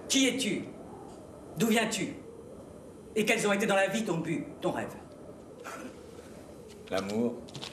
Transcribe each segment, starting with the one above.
Qui es-tu? D'où viens-tu? Et quels ont été dans la vie ton but, ton rêve? L'amour.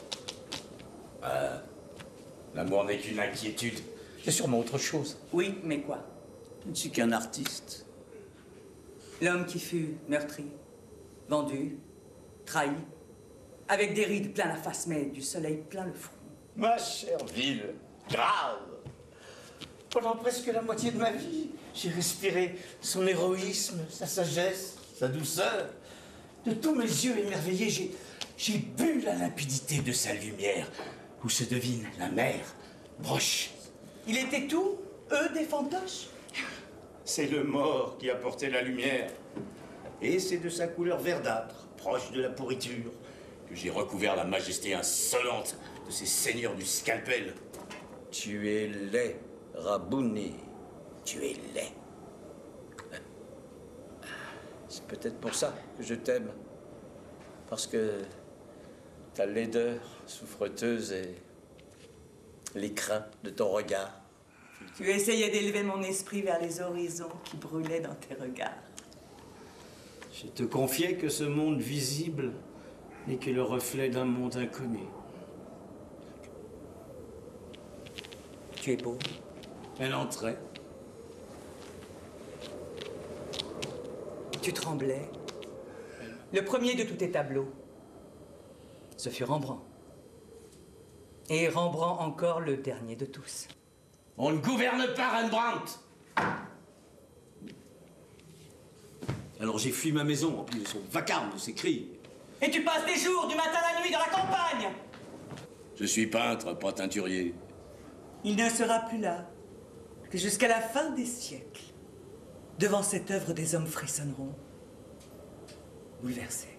L'amour n'est qu'une inquiétude. C'est sûrement autre chose. Oui, mais quoi? Je ne suis qu'un artiste. L'homme qui fut meurtri, vendu, trahi, avec des rides plein la face, mais du soleil plein le front. Ma chère ville, grave. Pendant presque la moitié de ma vie, j'ai respiré son héroïsme, sa sagesse, sa douceur. De tous mes yeux émerveillés, j'ai bu la limpidité de sa lumière, où se devine la mer, broche. Il était tout, eux, des fantoches? C'est le mort qui a porté la lumière. Et c'est de sa couleur verdâtre, proche de la pourriture, que j'ai recouvert la majesté insolente de ces seigneurs du scalpel. Tu es laid, Rabouni. Tu es laid. C'est peut-être pour ça que je t'aime. Parce que ta laideur souffreteuse et l'écrin de ton regard. Tu essayais d'élever mon esprit vers les horizons qui brûlaient dans tes regards. Je te confiais que ce monde visible n'est que le reflet d'un monde inconnu. Tu es beau. Elle entrait. Tu tremblais. Le premier de tous tes tableaux, ce fut Rembrandt. Et Rembrandt encore le dernier de tous. On ne gouverne pas Rembrandt. Alors j'ai fui ma maison, remplie de son vacarme, de ses cris. Et tu passes des jours, du matin à la nuit, dans la campagne. Je suis peintre, pas teinturier. Il ne sera plus là que jusqu'à la fin des siècles. Devant cette œuvre, des hommes frissonneront, bouleversés.